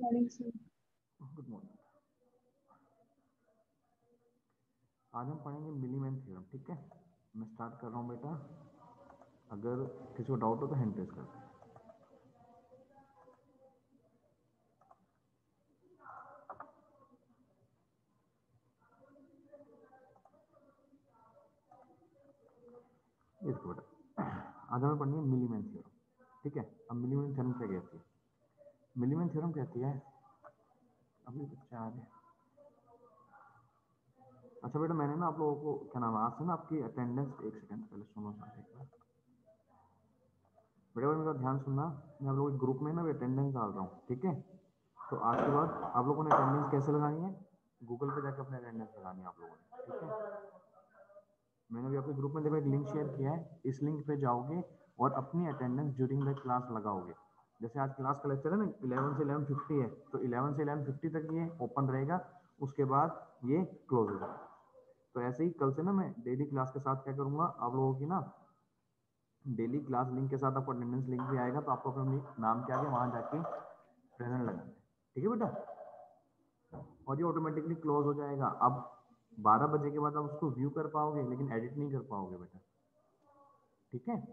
Morning sir. Good morning. आज हम पढ़ेंगे मिलीमैन थ्योरम। ठीक है, मैं स्टार्ट कर रहा हूँ बेटा। अगर किसी को डाउट हो तो हैंड रेज कर दो। इसको बेटा आज हमें पढ़नी है मिलीमैन थ्योरम। ठीक है, अब मिलीमैन थ्योरम क्या कहती है? मिलीमैन थ्योरम कहती है, अभी बच्चा आ रहे। अच्छा बेटा, मैंने ना आप लोगों को क्या नाम है, आज से ना आपकी अटेंडेंस, एक सेकंड पहले सुनो साथ एक बार बेटा, मेरा ध्यान सुनना। मैं आप लोगों के ग्रुप में ना अटेंडेंस डाल रहा हूँ। ठीक है, तो आज के बाद आप लोगों ने अटेंडेंस कैसे लगानी है? गूगल पे जाकर अपने अटेंडेंस लगानी है आप लोगों ने। ठीक है, मैंने भी आपके ग्रुप में देखो एक लिंक शेयर किया है। इस लिंक पे जाओगे और अपनी अटेंडेंस ड्यूरिंग द क्लास लगाओगे। जैसे आज क्लास का लेक्चर है ना 11 से 11:50 है, तो 11 से 11:50 तक ये ओपन रहेगा, उसके बाद ये क्लोज हो जाएगा। तो ऐसे ही कल से ना मैं डेली क्लास के साथ क्या करूंगा, आप लोगों की ना डेली क्लास लिंक के साथ आपको अटेंडेंस लिंक भी आएगा, तो आपको अपने नाम के आगे वहां जाके प्रेजेंट लगाना है। ठीक है बेटा, और ये ऑटोमेटिकली क्लोज हो जाएगा। अब 12 बजे के बाद आप उसको व्यू कर पाओगे, लेकिन एडिट नहीं कर पाओगे बेटा। ठीक है,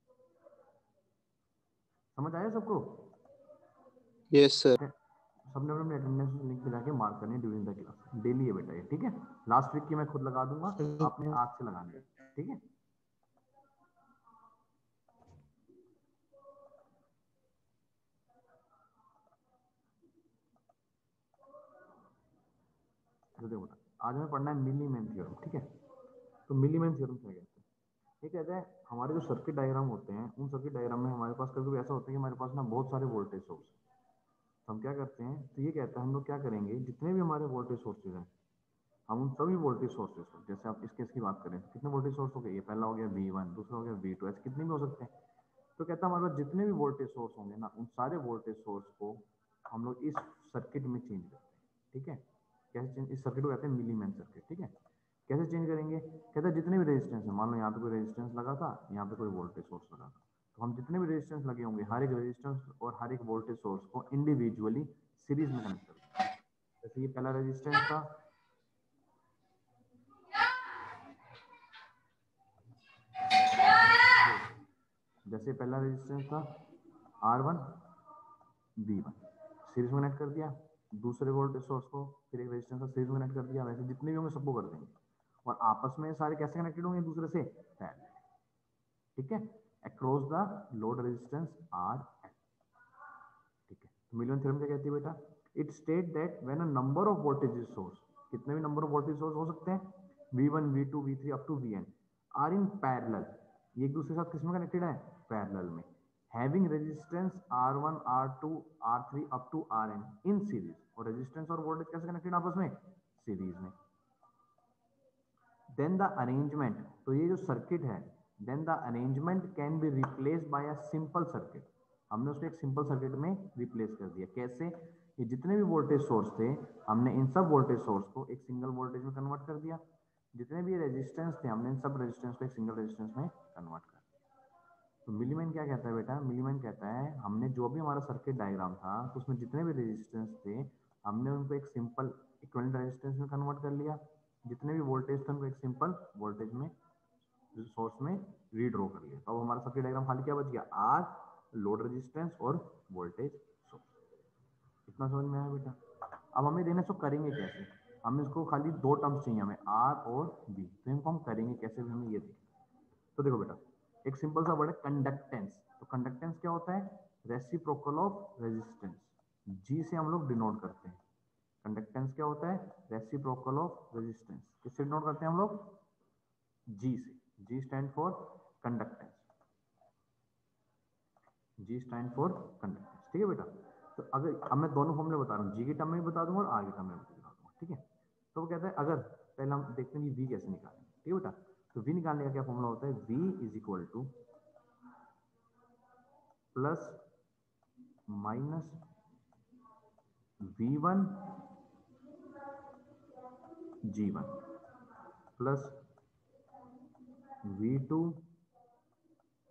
समझ आया सबको? Yes sir. सबने अपने अटेंडेंस लिंक पे जाके मार्क करने ड्यूरिंग द क्लास। डेली है बेटा ये। ठीक है, लास्ट वीक की मैं खुद लगा दूंगा, आपने आज से लगाना है। ठीक है, तो देखो बेटा, आज हमें पढ़ना है मिलीमैन थ्योरम। ठीक है, तो मिलीमैन थ्योरम क्या कहते हैं? ये कहते हैं हमारे जो सर्किट डायग्राम होते हैं, उन सर्किट डायग्राम में हमारे पास कभी कभी ऐसा होता है कि हमारे पास ना बहुत सारे वोल्टेज सोर्स। तो हम क्या करते हैं, तो ये कहता है हम लोग क्या करेंगे, जितने भी हमारे वोल्टेज सोर्सेज हैं, हम उन सभी वोल्टेज सोर्सेज को, जैसे आप इस केस की बात करें, कितने वोल्टेज सोर्स हो गए? ये पहला हो गया V1, दूसरा हो गया V2, ऐसे कितने भी हो सकते हैं। तो कहता है हमारे पास जितने भी वोल्टेज सोर्स होंगे ना, उन सारे वोल्टेज सोर्स को हम लोग इस सर्किट में चेंज करते हैं। ठीक है, कैसे चेंज? इस सर्किट को कहते हैं मिलीमैन सर्किट। ठीक है, कैसे चेंज करेंगे? कहते हैं जितने भी रेजिस्टेंस है, मान लो यहाँ पे कोई रेजिस्टेंस लगा था, यहाँ पे कोई वोल्टेज सोर्स लगा था, तो हम जितने भी रेजिस्टेंस लगे होंगे, हर एक रेजिस्टेंस और हर एक वोल्टेज सोर्स को इंडिविजुअली सीरीज में कनेक्ट करते हैं। जैसे ये पहला रेजिस्टेंस था, जैसे पहला रेजिस्टेंस था R1 V1, सीरीज में कनेक्ट कर दिया। दूसरे वोल्टेज सोर्स को फिर एक रेजिस्टेंस का सीरीज में कनेक्ट कर दिया। वैसे जितने भी होंगे सबको कर देंगे, और आपस में सारे कैसे कनेक्टेड होंगे? एक दूसरे से पैरेलल। ठीक है, across the load resistance R L. ठीक है, तो मिलियन थ्योरम क्या कहती है बेटा? It state that when a number of voltage source, कितने भी नंबर ऑफ वोल्टेज सोर्स हो सकते हैं, V1 V2 V3 up to Vn, are in parallel, ये एक दूसरे के साथ किसमें कनेक्टेड है? पैरेलल में, having resistance R1 R2 R3 up to Rn in series. और रेजिस्टेंस और वोल्टेज कैसे कनेक्टेड आपस में? सीरीज में। देन द अरेंजमेंट, तो ये जो सर्किट है, then the arrangement can be replaced by a simple circuit. हमने उसको एक सिंपल सर्किट में रिप्लेस कर दिया। कैसे? ये जितने भी वोल्टेज सोर्स थे, हमने इन सब वोल्टेज सोर्स को एक सिंगल वोल्टेज में कन्वर्ट कर दिया। जितने भी रेजिस्टेंस थे, हमने इन सब रेजिस्टेंस को एक सिंगल रेजिस्टेंस में कन्वर्ट कर दिया। तो मिलीमैन क्या कहता है बेटा? मिलीमैन कहता है हमने जो भी हमारा सर्किट डायग्राम था, तो उसमें जितने भी रेजिस्टेंस थे, हमने उनको एक सिंपल इक्विवेलेंट रेजिस्टेंस में कन्वर्ट कर लिया। जितने भी वोल्टेज थे उनको एक सिंपल वोल्टेज में सोर्स में रीड्रॉ कर लिया। तो अब हमारा सर्किट डायग्राम खाली क्या बच गया? आर, लोड रेजिस्टेंस और वोल्टेज सोर्स। इतना समझ में आया बेटा? अब हमें देना, इसको करेंगे कैसे? हमें इसको खाली दो टर्म्स चाहिए हमें, आर और बी। तो इनको हम करेंगे कैसे भी, हमें ये देखना। तो देखो बेटा, एक सिंपल सा वर्ड है कंडक्टेंस। तो कंडक्टेंस क्या होता है? Reciprocal of resistance. जी से हम लोग डिनोट करते हैं। कंडक्टेंस क्या होता है? Reciprocal of resistance. किससे डिनोट करते हैं हम लोग? जी से। G stand for conductance. G stand for conductance. ठीक है बेटा, तो अगर अब मैं दोनों फॉर्मूले बता रहा हूँ, जी के टर्म में भी बता दूंगा और आर के टर्म में भी बता दूंगा। ठीक है, तो वो कहता है, अगर पहले हम देखते हैं कि वी कैसे निकालें। ठीक है बेटा, तो वी निकालने का क्या फॉर्मूला होता है? V is equal to plus minus V1 G1 plus V2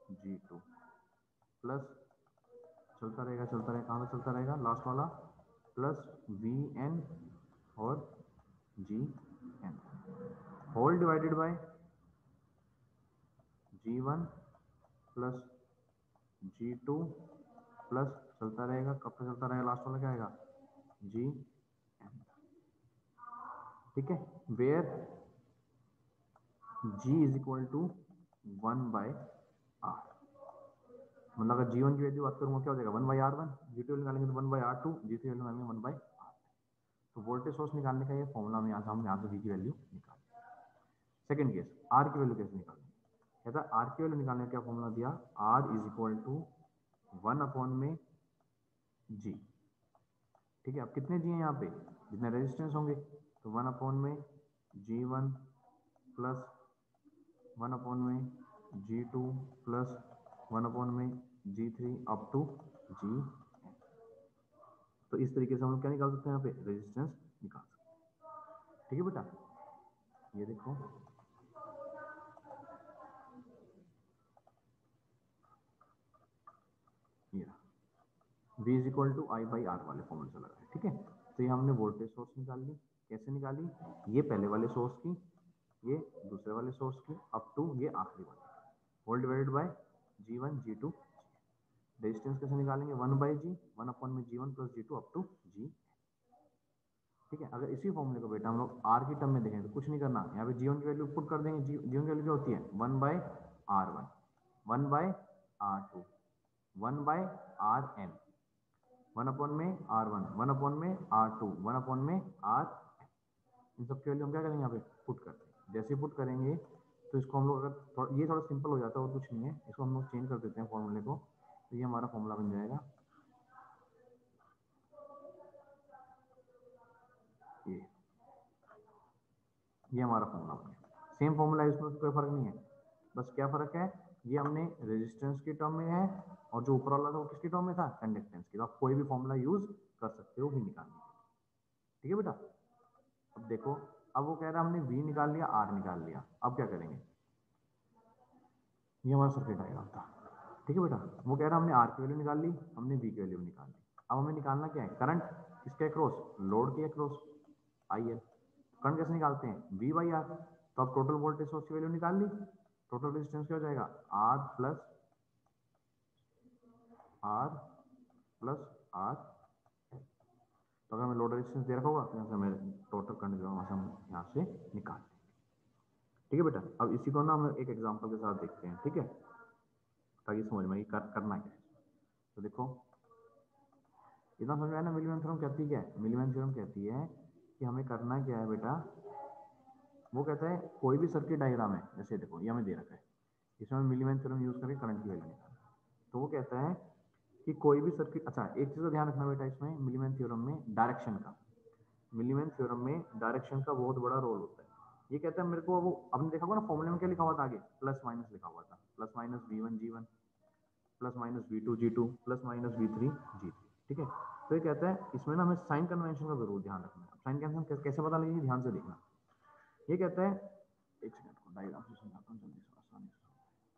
G2 plus, चलता रहेगा कहाँ पे चलता रहेगा, लास्ट वाला प्लस वी एन और G N whole divided by G one plus G two plus चलता रहेगा, कब तक चलता रहेगा, लास्ट वाला क्या आएगा जी एन। ठीक है, where G is equal to 1/r। मतलब अगर जी वन की वैल्यू बात करूँगा क्या हो जाएगा 1/r1, जी टू निकालेंगे तो 1/r2, जी थ्री वैल्यू निकालेंगे 1/r। तो वोल्टेज सोर्स निकालने का ये फॉर्मूला में हम यहाँ से वी की वैल्यू निकाल। सेकंड केस, आर की वैल्यू कैसे निकालेंगे? कहता है आर की वैल्यू निकालने का क्या फॉर्मूला दिया, आर इज इक्वल टू 1 में जी। ठीक है, अब कितने जी हैं यहाँ पे, जितने रेजिस्टेंस होंगे, तो 1 में जी वन प्लस 1 में जी टू प्लस 1 में G three up to G. तो इस तरीके से हम लोग क्या निकाल सकते हैं, यहाँ पे रेजिस्टेंस निकाल सकते हैं। ठीक है बेटा, ये देखो ये V is equal to I by R वाले फॉर्मूले से लगा है। ठीक है, तो ये हमने वोल्टेज सोर्स निकाल ली। कैसे निकाली, ये पहले वाले सोर्स की, ये दूसरे वाले सोर्स की, अप टू ये आखिरी वाले, whole divided by G one G two. Resistance कैसे निकालेंगे, 1/g, 1 में G one plus G two up to G. ठीक है, अगर इसी फॉर्मूले को बेटा हम लोग आर की टर्म में देखें तो कुछ नहीं करना, यहाँ पे जी वन की वैल्यू पुट कर देंगे। जी वन की वैल्यू क्या होती है 1/r1, 1/r2, 1/rn, 1 में R1, 1 में R2, 1 में R। इन सब की वैल्यू हम क्या करेंगे यहाँ पे पुट करते हैं। जैसे ही पुट करेंगे तो इसको हम लोग अगर ये थोड़ा सिंपल हो जाता है और कुछ नहीं है, इसको हम लोग चेंज कर देते हैं फॉर्मूले को, तो ये हमारा फॉर्मूला बन जाएगा ये हमारा फॉर्मूला बन गया। सेम फॉर्मूला है, इसमें कोई फर्क नहीं है, बस क्या फर्क है, ये हमने रेजिस्टेंस की टर्म में है और जो ऊपर वाला था वो किसकी टर्म में था, कंडक्टेंस की। तो आप कोई भी फॉर्मूला यूज कर सकते हो भी निकालने के लिए। ठीक है बेटा, अब देखो, अब वो कह रहा है हमने V निकाल लिया, R निकाल लिया, अब क्या करेंगे, ये हमारा सर्किट डायग्राम था। ठीक है बेटा, वो कह रहा है हमने R की वैल्यू निकाल ली, हमने V की वैल्यू निकाल ली, अब हमें निकालना क्या है, करंट किसके अक्रॉस, लोड के अक्रॉस, IL। करंट कैसे निकालते हैं, V/R। तो अब टोटल वोल्टेज सोर्स की वैल्यू निकाल ली, टोटल रेजिस्टेंस क्या हो जाएगा, R प्लस R। तो अगर हमें लोड रेजिस्टेंस दे रखा होगा तो यहाँ से हमें टोटल करंट जो है हम यहाँ से निकाल लेंगे। ठीक है बेटा, अब इसी को ना हम एक एग्जांपल के साथ देखते हैं। ठीक है, ताकि समझ में करना क्या है। तो देखो, इतना समझ में आया ना, मिलीमैन थ्योरम कहती है, मिलीमैन थ्योरम कहती है कि हमें करना क्या है बेटा, वो कहता है कोई भी सर्किट डायग्राम है, जैसे देखो ये हमें दे रखा है, इसमें मिलीमैन थ्योरम यूज करके करंट की वैल्यू निकालना। तो वो कहता है कि कोई भी सर्किट, अच्छा एक चीज का ध्यान रखना बेटा, इसमें मिलीमैन थ्योरम में डायरेक्शन का, मिलीमैन थ्योरम में डायरेक्शन का बहुत बड़ा रोल होता है। ये कहता है मेरे को, वो आपने देखा होगा ना फॉर्मूले में क्या लिखा हुआ था आगे, प्लस माइनस लिखा हुआ था, plus minus V1 G1 plus minus V2 G2 plus minus V3 G3। ठीक है, तो ये कहता है इसमें ना हमें साइन कन्वेंशन का जरूर ध्यान रखना है। साइन कन्वेंशन कैसे पता लगेगी, ध्यान से देखना। ये कहता है, एक सेकंड को डायग्राम से समझाता हूँ जल्दी से, आसानी से।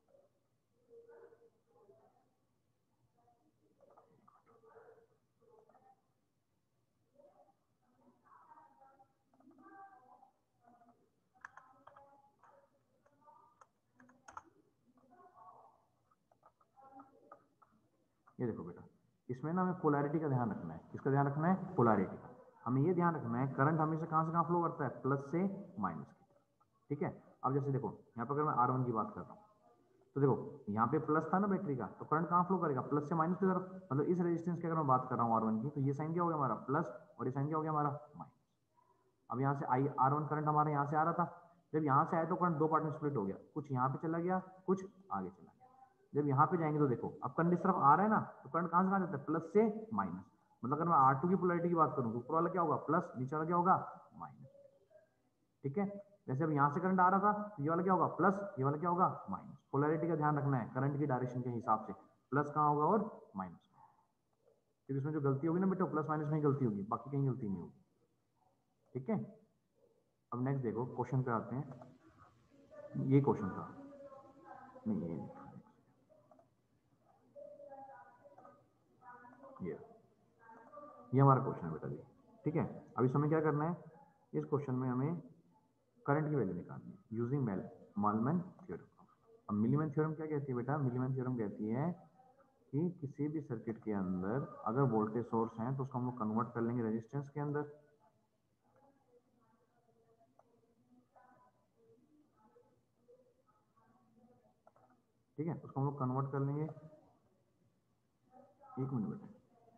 ये देखो बेटा, इसमें ना हमें पोलैरिटी का ध्यान रखना है। किसका ध्यान रखना है, पोलैरिटी का। हमें ये ध्यान रखना है करंट हमेशा कहाँ से कहाँ फ्लो करता है, प्लस से माइनस की तरफ। ठीक है, अब जैसे देखो यहाँ पर अगर मैं R1 की बात कर रहा हूँ, तो देखो यहाँ पे प्लस था ना बैटरी का, तो करंट कहाँ फ्लो करेगा, प्लस से माइनस की तरफ। मतलब इस रेजिस्टेंस की अगर मैं बात कर रहा हूँ R1 की, तो ये साइन क्या हो गया हमारा प्लस, और ये साइन क्या हो गया हमारा माइनस। अब यहाँ से R1 करंट हमारा यहाँ से आ रहा था, जब यहाँ से आया तो करंट दो पार्ट में स्प्लिट हो गया, कुछ यहाँ पे चला गया, कुछ आगे चला गया। जब यहाँ पे जाएंगे तो देखो अब करंट इस तरफ आ रहा है ना, तो करंट कहाँ से कहाँ जाता है, प्लस से माइनस। मतलब अगर मैं R2 की पोलैरिटी की बात करूँ तो ऊपर वाला क्या होगा प्लस, नीचे वाला क्या होगा माइनस। ठीक है, जैसे अब यहाँ से करंट आ रहा था, तो ये वाला क्या होगा प्लस, ये वाला क्या होगा माइनस। पोलैरिटी का ध्यान रखना है करंट की डायरेक्शन के हिसाब से, प्लस कहाँ होगा और माइनस कहाँ। क्योंकि इसमें जो गलती होगी ना बेटा, प्लस माइनस में ही गलती होगी, बाकी कहीं गलती नहीं होगी। ठीक है, अब नेक्स्ट देखो, क्वेश्चन पे आते हैं। ये क्वेश्चन था, नहीं ये ये हमारा क्वेश्चन है बेटा जी, ठीक है। अब इस हमें क्या करना है, इस क्वेश्चन में हमें करंट की वैल्यू निकालनी है यूजिंग मॉलमैन थ्योरम। अब मिलीमैन थ्योरम क्या कहती है बेटा, मिलीमैन थ्योरम कहती है कि किसी भी सर्किट के अंदर अगर वोल्टेज सोर्स है तो उसको हम लोग कन्वर्ट कर लेंगे रेजिस्टेंस के अंदर, ठीक है, उसको हम लोग कन्वर्ट कर लेंगे। एक मिनट बेटा,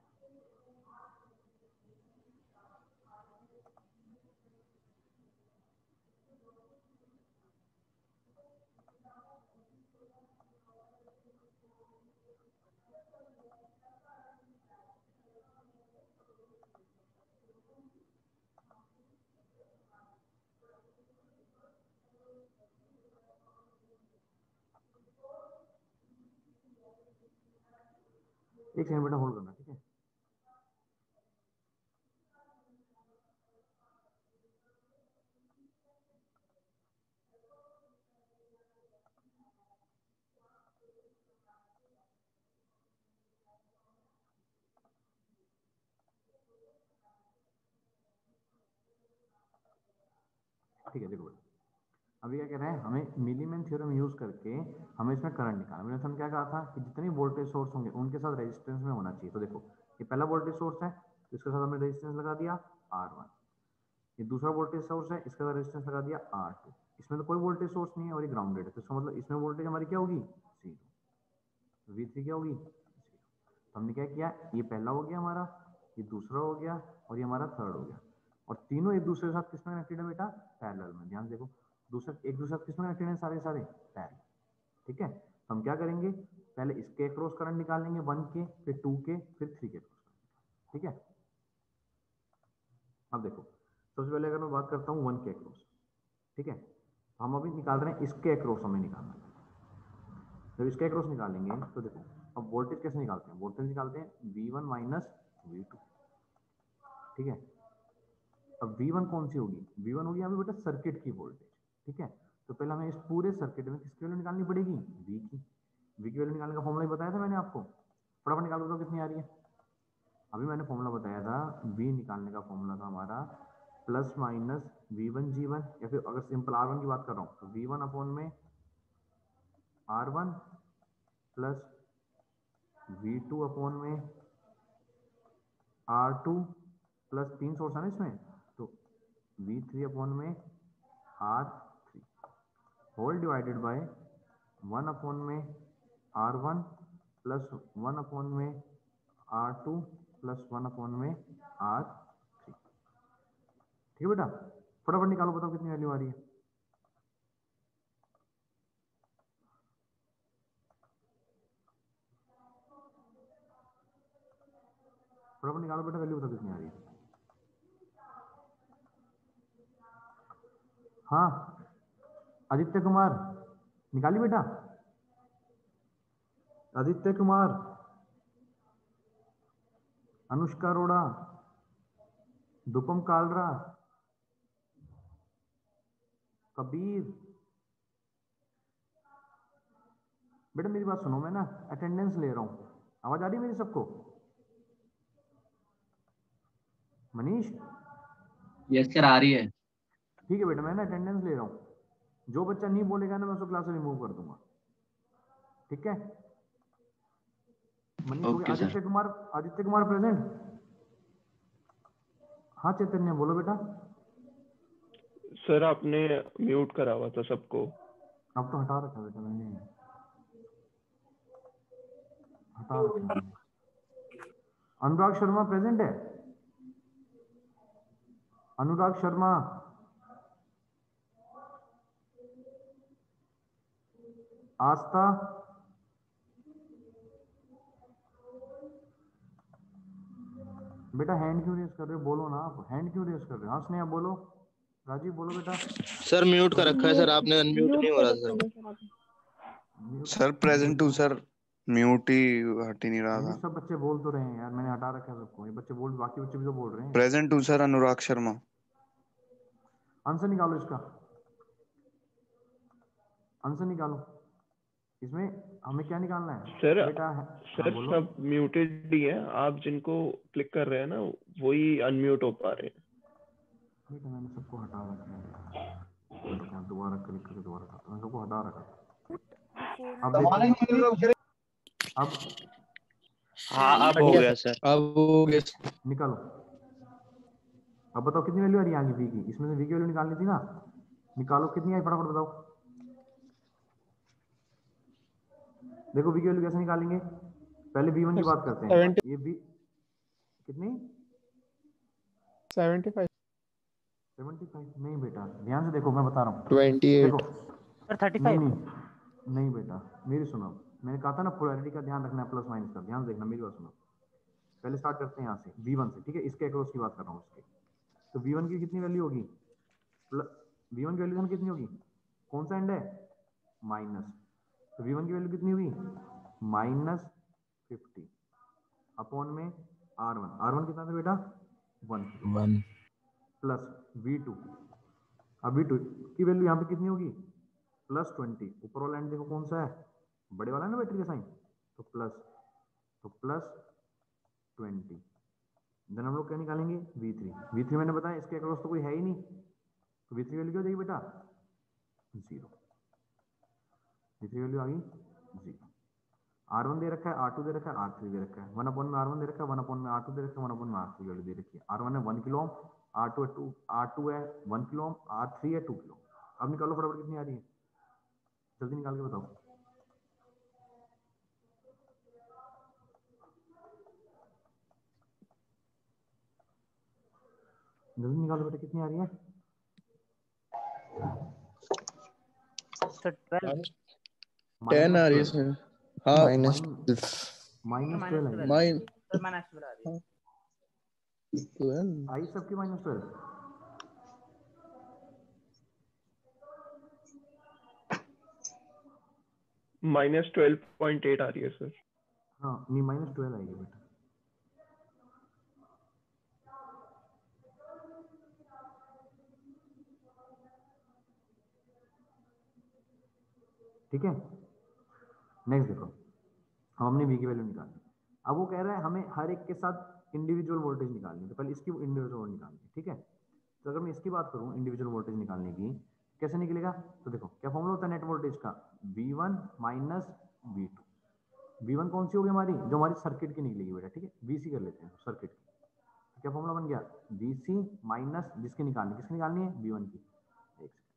एक सेकंड बेटा होल्ड करना, ठीक है। ठीक है, देखो बेटा, अभी क्या कह रहे हैं, हमें मिलीमैन थ्योरम यूज करके हमें इसमें करंट निकालना। मैंने हम क्या कहा था कि जितने वोल्टेज सोर्स होंगे उनके साथ रेजिस्टेंस में होना चाहिए। तो देखो ये पहला वोल्टेज सोर्स है तो इसके साथ हमने रेजिस्टेंस लगा दिया R1, ये दूसरा वोल्टेज सोर्स है इसके साथ रेजिस्टेंस लगा दिया R2, इसमें तो कोई वोल्टेज सोर्स नहीं है और ये ग्राउंडेड है, तो इसका मतलब इसमें वोल्टेज हमारी क्या होगी, जीरो। V3 क्या होगी, तो हमने क्या किया, ये पहला हो गया हमारा, ये दूसरा हो गया और ये हमारा थर्ड हो गया, और तीनों एक दूसरे के साथ किसमें कनेक्टेड है बेटा, पैरेलल में। ध्यान देखो, दूसरा एक दूसरे के साथ किसमें कनेक्टेड है, सारे सारे पैरेलल, ठीक है। तो हम क्या करेंगे, पहले इसके अक्रॉस करंट निकालेंगे 1 के, फिर 2 के, फिर 3 के अक्रॉस, ठीक है। अब देखो सबसे पहले अगर मैं बात करता हूँ 1 के अक्रॉस, ठीक है, तो हम अभी निकाल रहे हैं इसके अक्रॉस हमें निकालना है। जब इसके अक्रॉस निकालेंगे तो देखो अब वोल्टेज कैसे निकालते हैं, वोल्टेज निकालते हैं V1 माइनस V2, ठीक है। अब V1 कौन सी होगी, V1 होगी यहाँ पे बेटा सर्किट की वोल्टेज, ठीक है। तो पहले हमें इस पूरे सर्किट में किसकी वैल्यू निकालनी पड़ेगी, V की। V की वैल्यू निकालने का फॉर्मूला ही बताया था मैंने आपको, फटाफट निकाल दो कितनी आ रही है। अभी मैंने फॉर्मूला बताया था, V निकालने का फॉर्मूला था हमारा प्लस माइनस V1 G1, या फिर अगर सिंपल R1 की बात कर रहा हूँ तो V1 अपॉन में R1 प्लस V2 अपॉन में R2 प्लस 3 सोर्स है ना इसमें, तो V3 अपॉन में R3 whole divided bye 1 upon में R1 प्लस 1 अपॉन में R2 प्लस 1 अपॉन में R3, ठीक है बेटा। फटाफट निकालो, बताओ कितनी वैल्यू आ रही है। फटाफट निकालो बेटा, वैल्यू बताओ कितनी आ रही है। हाँ आदित्य कुमार निकाली बेटा, आदित्य कुमार, अनुष्का अरोड़ा, दुपम कालरा, कबीर, बेटा मेरी बात सुनो, मैं ना अटेंडेंस ले रहा हूँ, आवाज आ रही है मेरी सबको। मनीष, यस सर, आ रही है। ठीक है बेटा, मैं ना अटेंडेंस ले रहा हूँ, जो बच्चा नहीं बोलेगा ना मैं उसको क्लास से रिमूव कर दूंगा, ठीक है। मनीष हो गया। Okay sir. Aditya Kumar present. हाँ चैतन्य बोलो बेटा। सर आपने म्यूट करा हुआ था सबको। अब तो हटा रखा बेटा मैंने, हटा रखा मैंने। अनुराग शर्मा प्रेजेंट है, अनुराग शर्मा, आस्था, बेटा हैंड क्यों रेस कर रहे हो, बोलो ना आप, हैंड क्यों रेस कर रहे हो। हाँ स्नेहा बोलो, राजीव बोलो बेटा। सर म्यूट कर रखा है सर आपने, अनम्यूट नहीं हो रहा sir. Sir present too sir, mute ही हट ही नहीं रहा मनीष था। सब बच्चे बोल तो रहे हैं यार, मैंने हटा रखा है सबको, ये बच्चे बोल, बाकी बच्चे भी तो बोल रहे हैं। Present too sir Anurag Sharma. Answer निकालो इसका, आंसर निकालो। इसमें हमें क्या निकालना है सर बेटा? सर बोलो। सब म्यूटेड ही है, आप जिनको क्लिक कर रहे हैं ना वही अनम्यूट हो पा रहे हैं। बेटा मैंने सबको हटा रखा है, तो क्या दोबारा क्लिक करके दोबारा करता हूं, मैंने सबको हटा रखा था। अब देखो, अब हाँ अब हो गया सर। अब हो गया। निकालो। अब बताओ कितनी वैल्यू आ रही है आगे v की? इसमें से v की वैल्यू निकालनी थी ना, निकालो कितनी आई फटाफट बताओ। देखो v की वैल्यू कैसे निकालेंगे, पहले v1 की बात करते हैं। ये v कितनी? 75। 75 नहीं बेटा, ध्यान से देखो, मैं बता रहा हूँ। 28। देखो सर 35। नहीं बेटा, मेरी सुनो, मैंने कहा था ना पोलैरिटी का ध्यान रखना है, प्लस माइनस का ध्यान देखना, मेरी बात सुनो। पहले स्टार्ट करते हैं यहाँ से v1 से, ठीक है? इसके अक्रॉस की बात कर रहा हूँ उसके। तो v1 की कितनी वैल्यू होगी? v1 की वैल्यू कितनी होगी? कौन सा एंड है? माइनस। तो v1 की वैल्यू कितनी हुई? -50 अपॉन में r1 कितना था बेटा? 1 प्लस v2। अब v2 की वैल्यू यहाँ पे कितनी होगी? +20। ऊपर वाला एंड देखो कौन सा है, बड़े वाला है ना बैटरी का साइन, तो प्लस 20। देन हम लोग क्या निकालेंगे? v3 मैंने बताया इसके अक्रॉस तो कोई है ही नहीं, तो v3 वैल्यू क्या हो जाएगी बेटा? 0। v3 वैल्यू आ गई 0। r1 दे रखा है, r2 दे रखा है, r3 दे रखा है। 1 अपॉन में r1 दे रखा है, 1 अपॉन में r2 दे रखा है, 1 अपॉन में r3 वैल्यू दे रखी है। r1 है 1 किलो ओम, r2 है 1 किलो ओम, r3 है 2 किलो ओम। अब निकालो फटाफट कितनी आ रही है, जल्दी निकाल के बताओ। जल्दी निकालो बेटा, कितनी आ रही है? सर 12। 10 आ रही है सर। हाँ -12 -12 आई। सर -12 आ रही है। आई सबकी -12। -12.8 आ रही है सर। हाँ नहीं, -12 आएगी बेटा। ठीक है, नेक्स्ट देखो, अब हमने v की वैल्यू निकाली। अब वो कह रहा है हमें हर एक के साथ इंडिविजुअल वोल्टेज निकालनी है, तो पहले इसकी इंडिविजुअल वोल्टेज निकालनी है, ठीक है? तो अगर मैं इसकी बात करूं इंडिविजुअल वोल्टेज निकालने की, कैसे निकलेगा? तो देखो क्या फॉर्मूला होता है नेट वोल्टेज का, v1 - v2। v1 कौन सी होगी हमारी? जो हमारी सर्किट की निकलेगी बेटा, ठीक है? vc कर लेते हैं सर्किट की। तो क्या फॉर्मूला बन गया? vc माइनस किसकी निकालनी है? v1 की। एक सेकंड,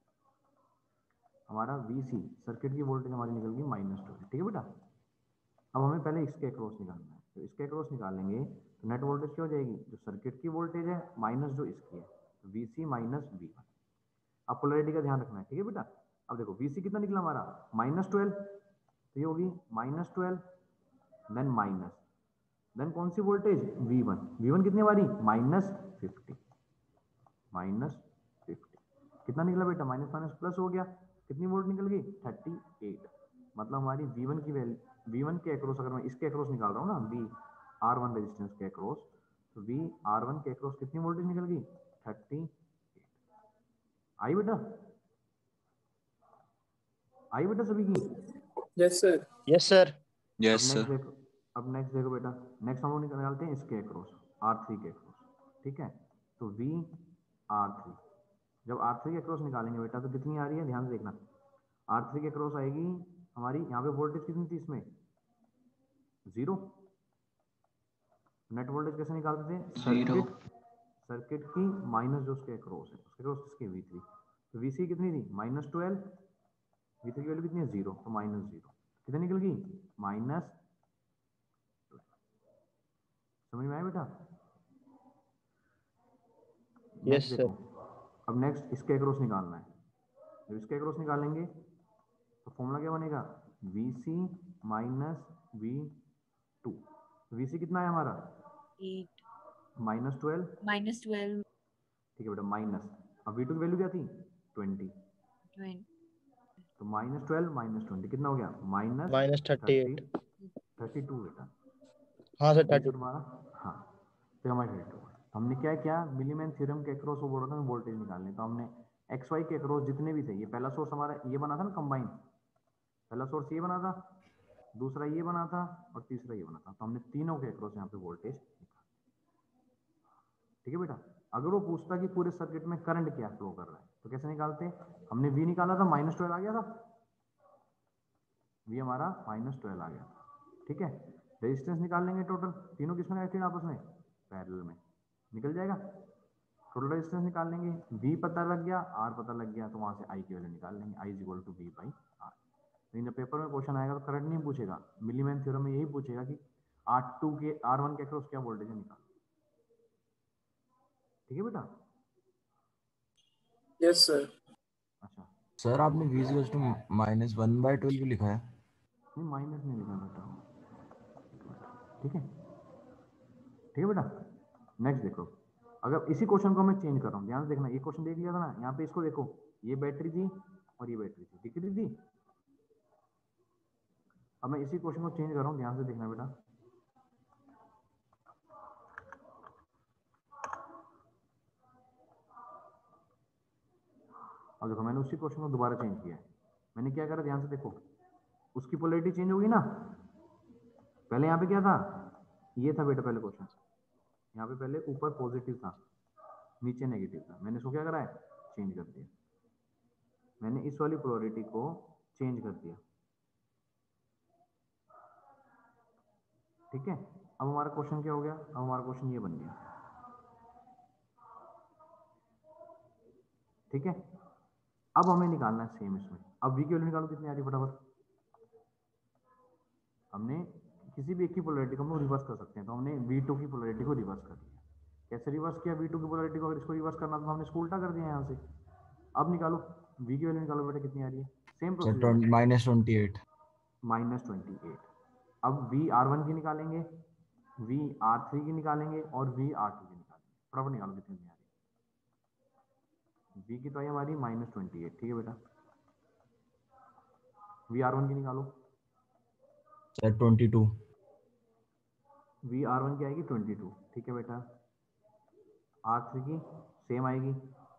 हमारा vc सर्किट की वोल्टेज हमारी निकल गई -2, ठीक है बेटा? अब हमें पहले इसके अक्रॉस निकालना है, तो इसके अक्रॉस निकालेंगे तो नेट वोल्टेज क्या हो जाएगी? जो सर्किट की वोल्टेज है माइनस जो इसकी है, तो vc माइनस v1। अब पोलैरिटी का ध्यान रखना है, ठीक है बेटा? अब देखो vc कितना निकला हमारा? -12, तो ये होगी -12 देन माइनस, देन कौन सी वोल्टेज? v1 कितनी हमारी? -50। कितना निकला बेटा? माइनस माइनस प्लस हो गया, कितनी वोल्ट निकल गई? 38। मतलब हमारी v1 की वैल्यू, v1 के अक्रॉस अगर मैं इसके अक्रॉस निकाल रहा हूँ ना, v r1 रेजिस्टेंस के अक्रॉस, तो v r1 के अक्रॉस कितनी वोल्टेज निकल गई? 38। आई बेटा? आई बेटा सभी की? Yes sir. Yes sir. अब नेक्स्ट देखो बेटा, नेक्स्ट हम लोग निकालते हैं इसके अक्रॉस, r3 के अक्रॉस, ठीक है? तो v r3, जब r3 के अक्रॉस निकालेंगे बेटा तो कितनी आ रही है? ध्यान से देखना, r3 के अक्रॉस आएगी हमारी, यहाँ पे वोल्टेज कितनी थी इसमें? 0। नेट वोल्टेज कैसे निकालते थे? सर्किट की माइनस जो उसके अक्रॉस है, उसके अक्रॉस किसके? v3। तो vc कितनी थी? -12, v3 की वैल्यू कितनी है? 0, तो -0 कितनी निकल गई? -12। समझ में आया बेटा? नेक्स्ट यस देखो, सर। अब नेक्स्ट इसके अक्रॉस निकालना है। जब इसके अक्रॉस निकालेंगे तो फॉर्मूला क्या बनेगा? vc minus v2। vc कितना है हमारा? 8 -12, -12 ठीक है बेटा, माइनस, अब v2 की वैल्यू क्या थी? 20। 20 तो -12 -20 कितना हो गया? -38। -32 बेटा। हाँ सर ये 30। जो हमारा, हाँ, तो हमारा 32। हमने क्या किया? मिलीमैन थ्योरम के अक्रॉस वो बोल रहा था हमें वोल्टेज निकालने, तो हमने एक्स वाई के अक्रॉस जितने भी थे, ये पहला सोर्स हमारा ये बना था ना कंबाइन, पहला सोर्स ये बना था, दूसरा ये बना था और तीसरा ये बना था, तो हमने तीनों के अक्रॉस यहाँ पे वोल्टेज निकाला। ठीक है बेटा। अगर वो पूछता कि पूरे सर्किट में करंट क्या फ्लो कर रहा है तो कैसे निकालते? हमने V निकाला था, -12 आ गया था, V हमारा -12 आ गया था। ठीक है। रेजिस्टेंस निकाल लेंगे टोटल, तीनों किसमें कनेक्टेड आपस में? पैरेलल में, निकल जाएगा। टोटल रेजिस्टेंस निकाल लेंगे, V पता लग गया, R पता लग गया, तो वहां से I की वैल्यू निकाल लेंगे, I = V/R। लेकिन जब पेपर में क्वेश्चन आएगा तो करंट नहीं पूछेगा, मिलीमैन थ्योरम में यही पूछेगा कि R2 के R1 के अक्रॉस क्या वोल्टेज है, निकाल। ठीक है बेटा। Yes sir. अच्छा, सर आपने v इक्वल्स टू -1/12 लिखा है। नहीं माइनस नहीं लिखा बेटा। ठीक है, ठीक है बेटा। नेक्स्ट देखो, अगर इसी क्वेश्चन को मैं चेंज कर रहा हूँ, ध्यान से देखना, ये क्वेश्चन देख लिया था ना, यहाँ पे इसको देखो, ये बैटरी थी और ये बैटरी थी, दिख रही थी। अब मैं इसी क्वेश्चन को चेंज कर रहा हूँ, ध्यान से देखना बेटा। अब देखो, मैंने उसी क्वेश्चन को दोबारा चेंज किया है। मैंने क्या करा, ध्यान से देखो, उसकी पोलैरिटी चेंज होगी ना। पहले यहाँ पे क्या था, ये था बेटा पहले क्वेश्चन, यहाँ पे पहले ऊपर पॉजिटिव था, नीचे नेगेटिव था। मैंने इसको क्या करा है, चेंज कर दिया। मैंने इस वाली पोलैरिटी को चेंज कर दिया। ठीक है। अब हमारा क्वेश्चन क्या हो गया, अब हमारा क्वेश्चन ये बन गया। ठीक है। अब हमें निकालना है सेम इसमें। अब V की वैल्यू निकालो, कितनी आ रही है फटाफट। हमने किसी भी एक की पोलैरिटी को हम रिवर्स कर सकते हैं, तो हमने V2 की पोलैरिटी को रिवर्स कर दिया। कैसे रिवर्स किया V2 की पोलैरिटी को? अगर इसको रिवर्स करना तो हमने इसको उल्टा कर दिया यहाँ से। अब निकालो V की वैल्यू, निकालो बेटा, कितनी आ रही है। Same sir procedure, -28। -28। अब V R1 की निकालेंगे, V R3 की निकालेंगे और V R2 की निकालेंगे। फटाफट निकालो कितनी आ रही है। V की तो आई हमारी -28। ठीक है बेटा। V R1 की निकालो। सर 22। V R1 की आएगी 22। ठीक है बेटा। R3 की सेम आएगी,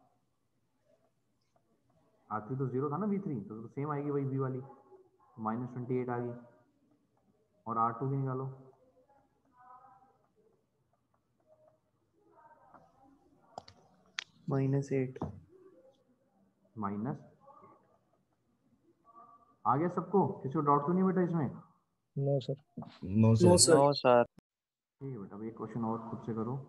R3 तो 0 था ना, V3 तो सेम आएगी वही V वाली, -28 आ गई। और R2 की निकालो। -8। -8 आ गया सबको? किसी को डाउट तो नहीं बेटा इसमें? No sir. No no sir. Sir. No sir. ठीक है बेटा, अब एक क्वेश्चन और खुद से करो।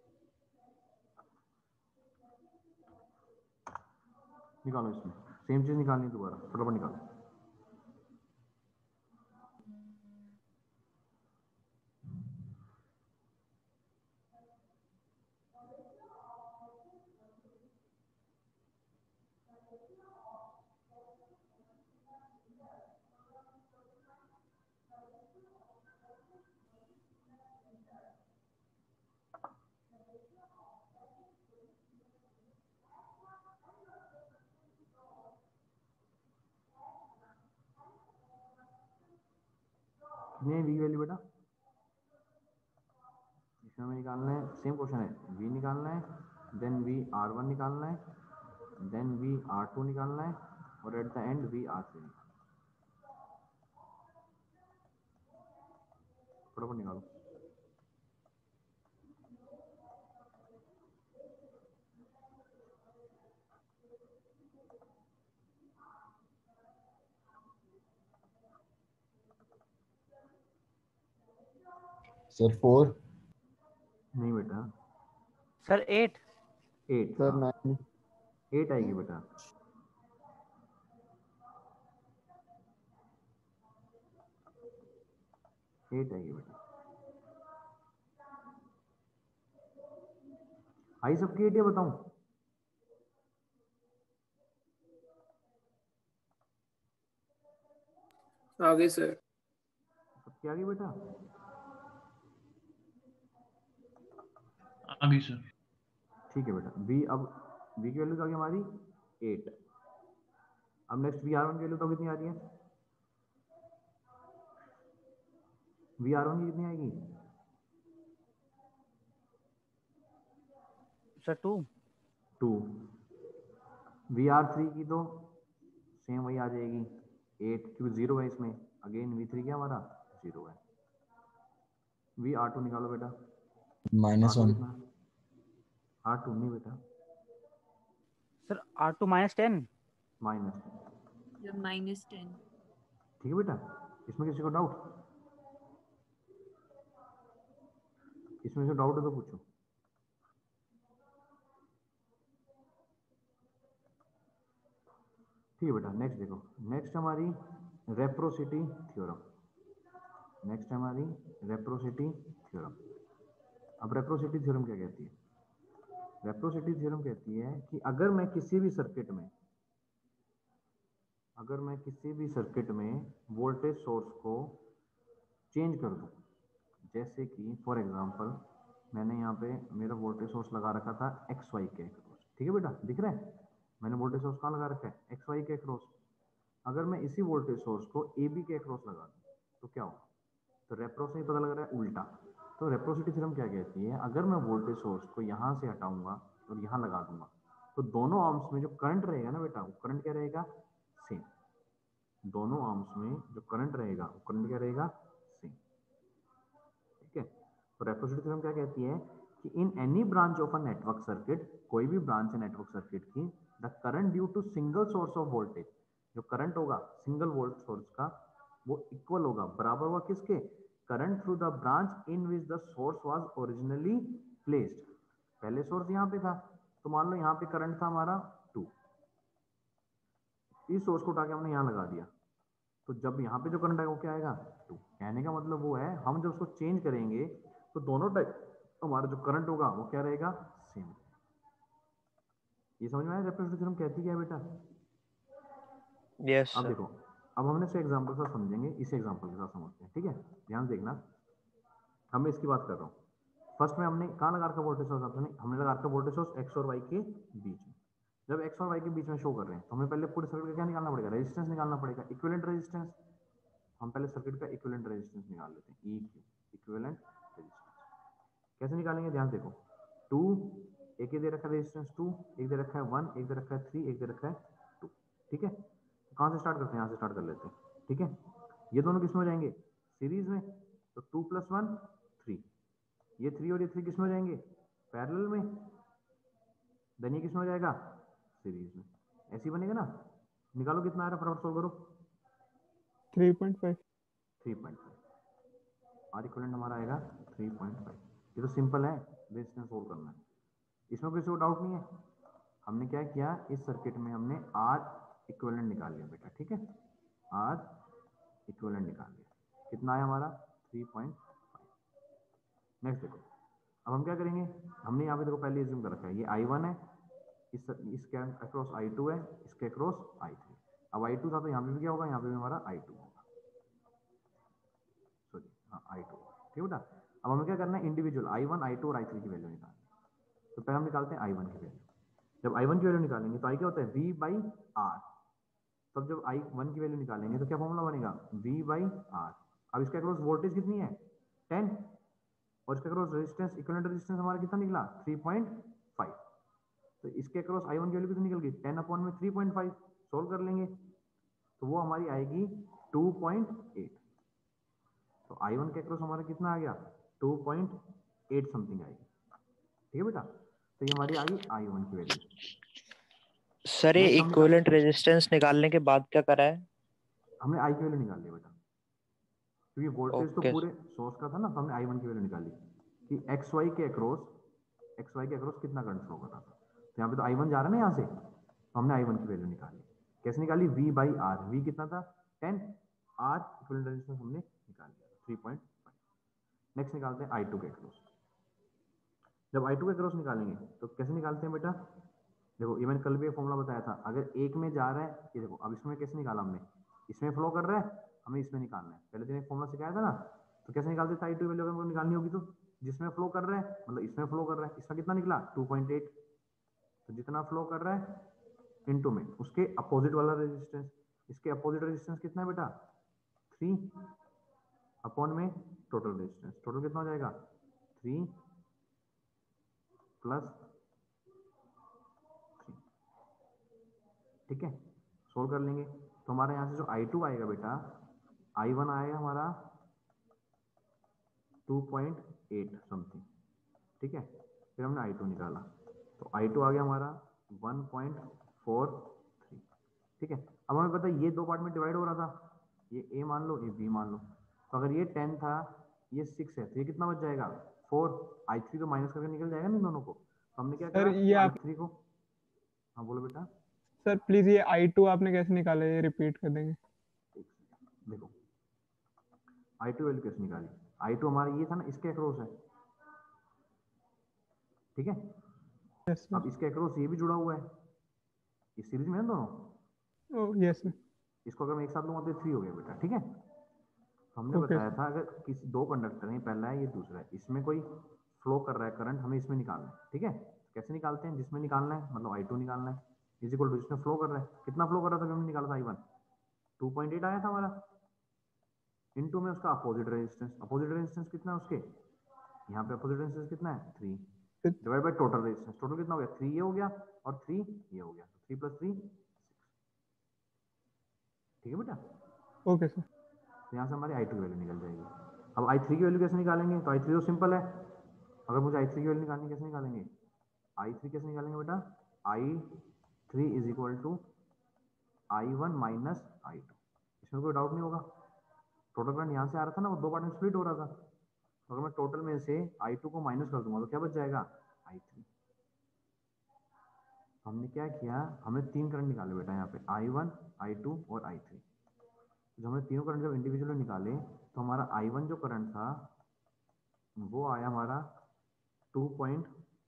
निकालो इसमें, सेम चीज निकालनी है दोबारा, फटाफट निकालो। कितनी है V की वैल्यू बेटा? इसमें हमें निकालना है, सेम क्वेश्चन है, V निकालना है, देन V R1 निकालना है, देन V R2 निकालना है और at the end V R3 निकालना है। फटाफट निकालो। सर 4। नहीं बेटा, सर 8। 8। सर हाँ 9। 8 आएगी बेटा। एट आएगी बेटा। आई सबकी 8 है, बताऊं? आगे सर। सबकी आ गई बेटा? आ गई सर। ठीक है बेटा। V, अब V की वैल्यू तो आ गई हमारी 8। अब नेक्स्ट V R1 की वैल्यू तो कितनी आ रही है? V R1 की कितनी आएगी? सर 2। 2। V R3 की तो सेम वही आ जाएगी, 8 क्योंकि 0 है इसमें, अगेन V3 क्या हमारा 0 है। R2 निकालो बेटा, R2 -1 कितना है? R2 नहीं बेटा, सर R2 -10। Minus, Yeah, -10. ठीक है बेटा। इसमें किसी को डाउट, इसमें से डाउट है तो पूछो। ठीक है बेटा, नेक्स्ट देखो, नेक्स्ट हमारी रेप्रोसिटी थ्योरम, नेक्स्ट हमारी रेप्रोसिटी थ्योरम। अब रेप्रोसिटी थ्योरम क्या कहती है? रेप्रोसिटी थ्योरम कहती है कि अगर मैं किसी भी सर्किट में, अगर मैं किसी भी सर्किट में वोल्टेज सोर्स को चेंज कर दूं, जैसे कि फॉर एग्जांपल मैंने यहाँ पे मेरा वोल्टेज सोर्स लगा रखा था एक्स वाई के अक्रॉस, ठीक है बेटा, दिख रहा है मैंने वोल्टेज सोर्स कहाँ लगा रखा है? एक्स वाई के अक्रॉस। अगर मैं इसी वोल्टेज सोर्स को ए बी के अक्रॉस लगा दूं तो क्या होगा? तो रेप्रो से ही पता लग रहा है उल्टा। तो रेप्रोसिटी थ्योरम क्या कहती है? अगर मैं वोल्टेज सोर्स को यहाँ से हटाऊंगा और यहाँ लगा दूंगा तो दोनों आर्म्स में जो करंट रहेगा ना बेटा, वो करंट क्या रहेगा? सेम। दोनों आर्म्स में जो करंट रहेगा वो करंट क्या रहेगा? सेम। ठीक है, तो रेप्रोसिटी थ्योरम क्या कहती है कि in any branch of a network circuit, कोई भी ब्रांच है नेटवर्क सर्किट की, the current due to single source of voltage, जो करंट होगा सिंगल वोल्ट सोर्स का, वो इक्वल होगा, बराबर होगा किसके? Current through the branch in which the source was originally placed. पहले सोर्स यहाँ पे था, तो मान लो यहाँ पे करंट था हमारा 2, इस सोर्स को उठा के हमने यहाँ लगा दिया, तो जब यहाँ पे जो करंट आएगा वो क्या आएगा? 2। कहने का मतलब वो है, हम जब उसको चेंज करेंगे तो दोनों टाइप हमारा जो करंट होगा वो क्या रहेगा? सेम। ये समझ में आया रेप्रोसिटी थ्योरम कहती क्या है बेटा? यस अब सर। देखो, अब हमने इसे एग्जांपल के साथ समझेंगे, इसे एग्जांपल के साथ समझते हैं, ठीक है, ध्यान से देखना। अब मैं इसकी बात कर रहा हूँ, फर्स्ट में हमने कहाँ लगा रखा वोल्टेज सोर्स? हमने लगा रखा वोल्टेज सोर्स एक्स और वाई के बीच में। जब एक्स और वाई के बीच में शो कर रहे हैं तो हमें पहले पूरे सर्किट का क्या निकालना पड़ेगा? रेजिस्टेंस निकालना पड़ेगा, इक्विवेलेंट रेजिस्टेंस। हम पहले सर्किट का इक्विवेलेंट रेजिस्टेंस निकाल लेते हैं, EQ, इक्विवेलेंट रेजिस्टेंस। कैसे निकालेंगे? ध्यान देखो, 2 एक ही दे रखा है रेजिस्टेंस 2, एक दे रखा है 1, एक दे रखा है 3, एक दे रखा है 2, ठीक है। तो कहाँ से स्टार्ट करते हैं? यहाँ से स्टार्ट कर लेते हैं, ठीक है। ये दोनों किस में हो जाएंगे? सीरीज में, तो 2 + 1 3, ये 3 और ये 3 किस में हो जाएंगे? पैरेलल में। देन ये किस में हो जाएगा? सीरीज में। ऐसे ही बनेगा ना? निकालो कितना आ रहा है, फटाफट सोल्व करो। 3.5। 3.5, आर इक्विवेलेंट हमारा आएगा 3.5। ये तो सिंपल है, रेजिस्टेंस सोल्व करना है, इसमें किसी को डाउट नहीं है। हमने क्या किया, इस सर्किट में हमने आर इक्विवेलेंट निकाल लिया बेटा, ठीक है, आर इक्विवेलेंट निकाल लिया। कितना आया हमारा? 3.5। नेक्स्ट देखो, अब हम क्या करेंगे, हमने यहाँ पे देखो पहले एज्यूम कर रखा है ये I1 है, इसके अक्रॉस I2 है, इसके अक्रॉस I3। अब I2 था तो यहाँ पे भी क्या होगा? यहाँ पे भी हमारा I2 होगा, सॉरी हाँ I2, ठीक है बेटा। अब हमें क्या करना है, इंडिविजुअल I1, I2 और I3 की वैल्यू निकालनी। तो पहले हम निकालते हैं I1 की वैल्यू। जब I1 की वैल्यू निकालेंगे तो I क्या होता है? V/R। तब जब I1 की वैल्यू निकालेंगे तो क्या फॉर्मूला बनेगा? V/R। अब इसके अक्रॉस वोल्टेज कितनी है? 10, और इसके अक्रॉस रेजिस्टेंस, इक्विवेलेंट रेजिस्टेंस हमारा कितना निकला? 3.5। तो इसके अक्रॉस I1 की वैल्यू कितनी निकल गई? 10/3.5। सोल्व कर लेंगे तो वो हमारी आएगी 2.8। तो I1 के अक्रॉस हमारा कितना आ गया? 2.8 समथिंग आएगी, ठीक है बेटा। तो ये हमारी आ गई I1 की वैल्यू। सर ये नेक्स्ट हम इक्विवेलेंट रेजिस्टेंस निकालने के बाद क्या करा है? हमने I की वैल्यू निकाल ली बेटा, क्योंकि वोल्टेज तो ओके। पूरे सोर्स का था ना, तो हमने I1 की वैल्यू निकाली कि XY के अक्रॉस कितना करंट फ्लो कर रहा था। तो यहाँ पे तो I1 जा रहा है ना यहाँ से, तो हमने I1 की वैल्यू निकाली। कैसे निकाली? V/R। V कितना था? 10, R इक्विवेलेंट रेजिस्टेंस हमने निकाल लिया 3.5। नेक्स्ट निकालते हैं I2 के अक्रॉस। जब I2 के अक्रॉस निकालेंगे तो कैसे निकालते हैं बेटा? देखो ये मैंने कल भी एक फॉर्मूला बताया था, अगर एक में जा रहा है, ये देखो अब इसमें कैसे निकाला हमने, इसमें फ्लो कर रहा है, हमें इसमें निकालना है। पहले दिन एक फॉर्मूला सिखाया था ना, तो कैसे निकालते थे? I2 वैल्यू अगर निकालनी होगी तो जिसमें फ्लो कर रहा है, मतलब इसमें फ्लो कर रहा है, इसका कितना निकला? 2.8। तो जितना फ्लो कर रहा है इनटू में उसके अपोजिट वाला रेजिस्टेंस, इसके अपोजिट रेजिस्टेंस कितना है बेटा? 3 अपॉन में टोटल रेजिस्टेंस, टोटल कितना हो जाएगा? 3 + 3, ठीक है। सोल्व कर लेंगे तो हमारे यहाँ से जो I2 आएगा बेटा, I1 आएगा हमारा 2.8 समथिंग, ठीक है। फिर हमने I2 निकाला, तो I2 आ गया हमारा 1.43, ठीक है। अब हमें पता है ये दो पार्ट में डिवाइड हो रहा था, ये A मान लो, ये B मान लो। तो अगर ये 10 था, ये 6 है, तो ये कितना बच जाएगा 4। I3 तो माइनस करके निकल जाएगा ना इन दोनों को। तो हमने क्या सर करा, ये आप I3 को, हाँ बोलो बेटा। सर प्लीज ये I2 आपने कैसे निकाला, ये रिपीट कर देंगे? देखो I2 वैल्यू कैसे निकाली, I2 हमारा ये था ना, इसके अक्रॉस है, ठीक है। यस अब सर। इसके अक्रॉस ये भी जुड़ा हुआ है, इस सीरीज में है दोनों। Oh yes sir. इसको अगर मैं एक साथ लूंगा तो 3 हो गया बेटा, ठीक है। हमने ओके बताया था अगर किसी दो कंडक्टर हैं, पहला है ये दूसरा है, इसमें कोई फ्लो कर रहा है करंट, हमें इसमें निकालना है, ठीक है। कैसे निकालते हैं, जिसमें निकालना है मतलब I2 निकालना है, इज इक्वल टू जिसमें फ्लो कर रहा है, कितना फ्लो कर रहा था जब हमने निकाला था I1, 2.8 आया था हमारा, इनटू में उसका अपोजिट रेजिस्टेंस, अपोजिट रेजिस्टेंस कितना है उसके, यहाँ पे अपोजिट रेजिस्टेंस कितना है 3, divide by total resistance, total कितना हो गया 3 ये हो गया और 3 ये हो गया, 3 + 3 6, ठीक है बेटा। Okay sir. तो यहाँ से हमारी I2 की वैल्यू निकल जाएगी। अब I3 की वैल्यू कैसे निकालेंगे, तो I3 तो सिंपल है, अगर मुझे I3 की वैल्यू निकालनी कैसे निकालेंगे, I3 कैसे निकालेंगे बेटा, I3 is equal to I1 minus I2, इसमें कोई डाउट नहीं होगा। टोटल करंट यहाँ से आ रहा था ना, वो दो पार्ट में स्प्लिट हो रहा था, तो अगर मैं टोटल में से I2 को माइनस कर दूंगा तो क्या बच जाएगा I3। हमने क्या किया, हमने 3 करंट निकाले बेटा यहाँ पे, I1 I2 और I3। जब हमने तीनों करंट जब इंडिविजुअली निकाले तो हमारा I1 जो करंट था वो आया हमारा 2.8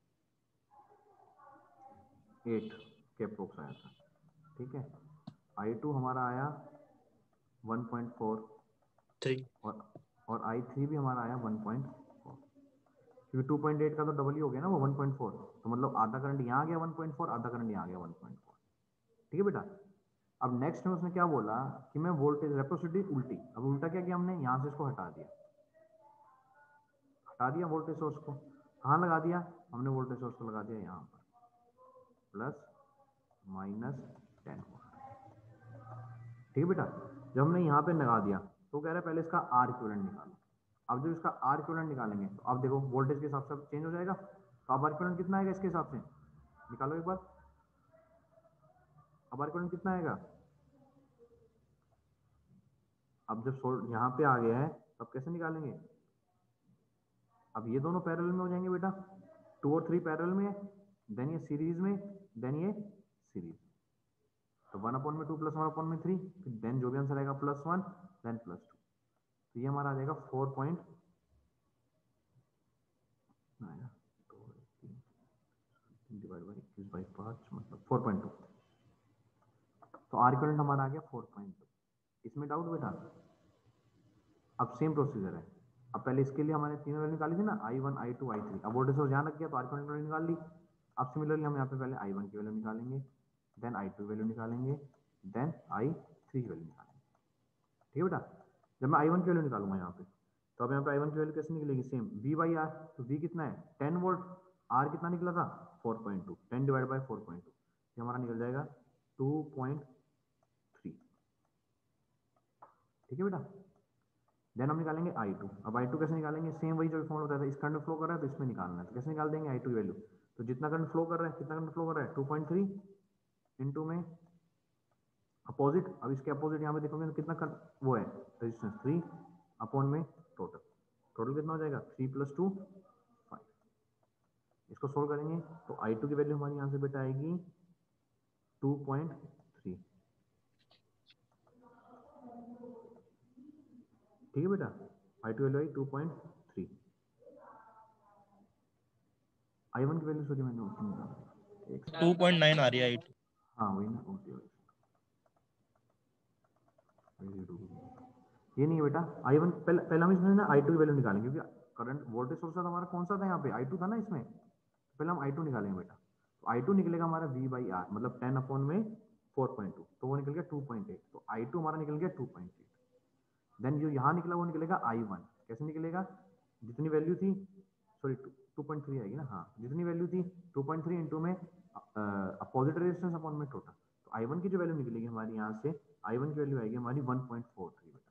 के अप्रोक्स आया था, ठीक है। I2 हमारा आया 1.4 3 और I3 भी हमारा आया 1.4, क्योंकि 2.8 का तो डबल ही हो गया ना वो 1.4, तो मतलब आधा करंट यहाँ आ गया 1.4, आधा करंट यहाँ आ गया 1.4, ठीक है बेटा। अब नेक्स्ट में उसने क्या बोला कि मैं वोल्टेज रेसिप्रोसिटी उल्टी, अब उल्टा क्या किया हमने, यहाँ से इसको हटा दिया वोल्टेज सोर्स को, कहाँ लगा दिया हमने, वोल्टेज सोर्स को लगा दिया यहाँ पर, प्लस माइनस 10 वोल्ट, ठीक है बेटा। जब हमने यहाँ पे लगा दिया तो कह रहा है पहले इसका आर इक्विवेलेंट निकालो। अब जब इसका आर इक्विवेलेंट निकालेंगे तो अब देखो वोल्टेज के हिसाब से चेंज हो जाएगा, तो अब आर इक्विवेलेंट कितना आएगा इसके हिसाब से निकालो एक बार, अब आर इक्विवेलेंट कितना आएगा, अब जब यहाँ पे आ गया है तब कैसे निकालेंगे, अब ये दोनों पैरेलल में हो जाएंगे बेटा, 2 और 3 पैरेलल में है, देन ये सीरीज में, देन ये सीरीज, तो 1/2 प्लस 1/3, फिर देन जो भी आंसर आएगा +1 देन +2, तो ये हमारा आ जाएगा 4 पॉइंट आया 21/5 मतलब 4.2, तो आर इक्विवेलेंट हमारा आ गया 4.2। इसमें डाउट बेटा, अब सेम प्रोसीजर है, अब पहले इसके लिए हमारे तीनों वैल्यू निकाली थी ना, I1 I2 I3, अब वोल्टेज सोर्स यहाँ रख गया तो आर इक्विवेलेंट वैल्यू निकाल ली। अब सिमिलरली हम यहाँ पे पहले I1 की वैल्यू निकालेंगे, देन I2 की वैल्यू निकालेंगे, देन I3 की वैल्यू निकालेंगे, ठीक है बेटा। जब मैं I1 की वैल्यू निकालूंगा यहाँ पे, तो अब यहाँ पे I1 की वैल्यू कैसे निकलेगी, सेम V/R, तो V कितना है 10 वोल्ट, R कितना निकला था 4.2, 10 डिवाइड बाई 4.2, ये हमारा निकल जाएगा 2.3, ठीक है बेटा। देन हम निकालेंगे I2, अब I2 कैसे निकालेंगे, सेम वही जो फॉर्मूला बताया था, इस करंट फ्लो कर रहा है तो इसमें निकालना है, तो कैसे निकाल देंगे I2 की वैल्यू, तो जितना करंट फ्लो कर रहा है, कितना करंट फ्लो कर रहा है 2.3 इनटू में अपोजिट, अब इसके अपोजिट यहाँ पे देखोगे तो कितना वो है रेजिस्टेंस 3 अपॉन में टोटल, टोटल कितना हो जाएगा 3 + 2 5, इसको सोल्व करेंगे तो I2 की वैल्यू हमारी यहाँ से बेटा आएगी 2.3, ठीक है बेटा। I2 वैल्यू आई 2.3, I1 की वैल्यू सोचिए मैंने 2.9 आ रही है I2। हाँ वही ना, ओके ये नहीं है बेटा, I1 पहले हम इसमें ना I2 की वैल्यू निकालेंगे, क्योंकि करंट वोल्टेज सोर्स हमारा कौन सा था यहाँ पे I2 था ना इसमें, पहले हम I2 निकालेंगे बेटा, तो I2 निकलेगा हमारा V/R मतलब 10 अपॉन में 4.2, तो वो निकल गया 2.8, तो I2 हमारा निकल गया 2.8, देन जो यहाँ निकला वो निकलेगा I1, कैसे निकलेगा, जितनी वैल्यू थी सॉरी 2.3 आएगी ना, हाँ जितनी वैल्यू थी 2.3 इंटू में अपोजिट रेजिस्टेंस अपॉन में टोटल, तो I1 की जो वैल्यू निकलेगी हमारी यहाँ से, I1 की वैल्यू आएगी हमारी 1.43 बेटा।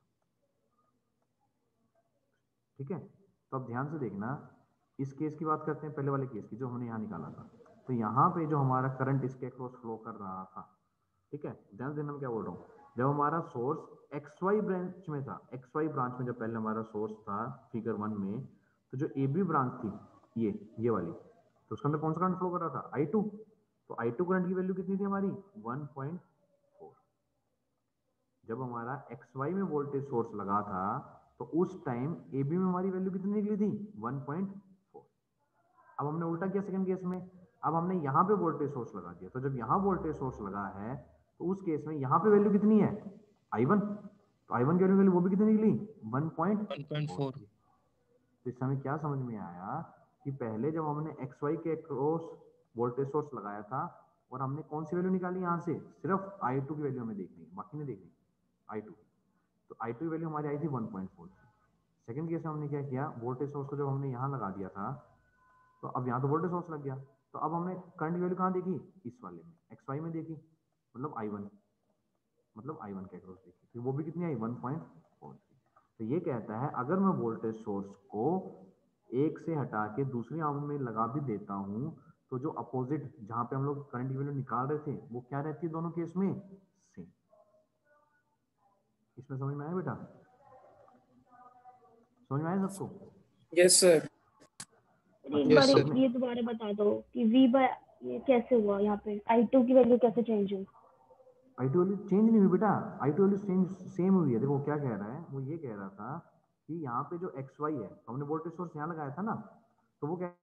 ठीक है, तो अब ध्यान से देखना, इस केस की बात करते हैं, पहले वाले केस की जो हमने यहाँ निकाला था। तो यहाँ पे जो हमारा करंट इसके अक्रॉस फ्लो कर रहा था, ठीक है, ध्यान देना मैं क्या बोल रहा हूँ, जब हमारा सोर्स XY ब्रांच में था, XY ब्रांच में जब पहले हमारा सोर्स था फिगर 1 में, तो जो AB ब्रांच थी ये वाली, तो उसके अंदर कौन सा करंट फ्लो कर रहा था, I2। तो I2 करंट की वैल्यू कितनी थी हमारी 1.4। जब हमारा XY में वोल्टेज सोर्स लगा था तो उस टाइम AB में हमारी वैल्यू कितनी निकली थी 1.4। अब हमने उल्टा किया सेकंड केस में, अब हमने यहाँ पे वोल्टेज सोर्स लगा दिया। तो जब यहाँ वोल्टेज सोर्स लगा है तो उस केस में यहाँ पे वैल्यू कितनी है I1, तो I1 की वैल्यू वो भी कितनी निकली 1.4। तो इस समय क्या समझ में आया कि पहले जब हमने XY के अक्रॉस वोल्टेज सोर्स लगाया था और हमने कौन सी वैल्यू निकाली यहाँ से, सिर्फ I2 की वैल्यू हमें देखनी है, बाकी नहीं देखनी I2। तो I2 की वैल्यू हमारी आई थी 1.4। सेकंड केस में हमने क्या किया, वोल्टेज सोर्स को जब हमने यहाँ लगा दिया था तो अब यहाँ तो वोल्टेज सोर्स लग गया, तो अब हमने करंट की वैल्यू कहाँ देखी, इस वाले में XY में देखी, मतलब I1 के अक्रॉस देखी, तो वो भी कितनी आई 1.43। तो ये कहता है अगर मैं वोल्टेज सोर्स को एक से हटा के दूसरी आर्म में लगा भी देता हूँ तो जो अपोजिट जहाँ पे हम लोग करंट की वैल्यू निकाल रहे थे वो क्या रहती है दोनों केस में, सेम। इसमें समझ में आया बेटा, समझ में आया सबको? Yes sir. एक बार ये दोबारा बता दो कि V बाय ये कैसे हुआ, यहाँ पे I2 की वैल्यू कैसे चेंज हुई? I2 वैल्यू चेंज नहीं हुई बेटा, I2 वैल्यू सेम हुई है। देखो क्या कह रहा है, वो ये कह रहा था कि यहाँ पे जो XY है, हमने वोल्टेज सोर्स यहाँ लगाया था ना, तो वो क्या